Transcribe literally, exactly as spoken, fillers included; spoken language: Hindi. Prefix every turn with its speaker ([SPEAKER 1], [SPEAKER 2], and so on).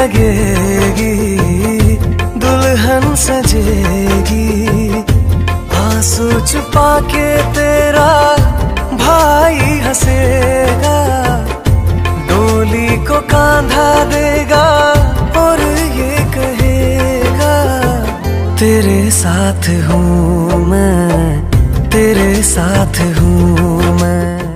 [SPEAKER 1] लगेगी, दुल्हन सजेगी। आंसू छुपा के तेरा भाई हंसेगा, डोली को कांधा देगा और ये कहेगा तेरे साथ हूँ मैं, तेरे साथ हूँ मैं।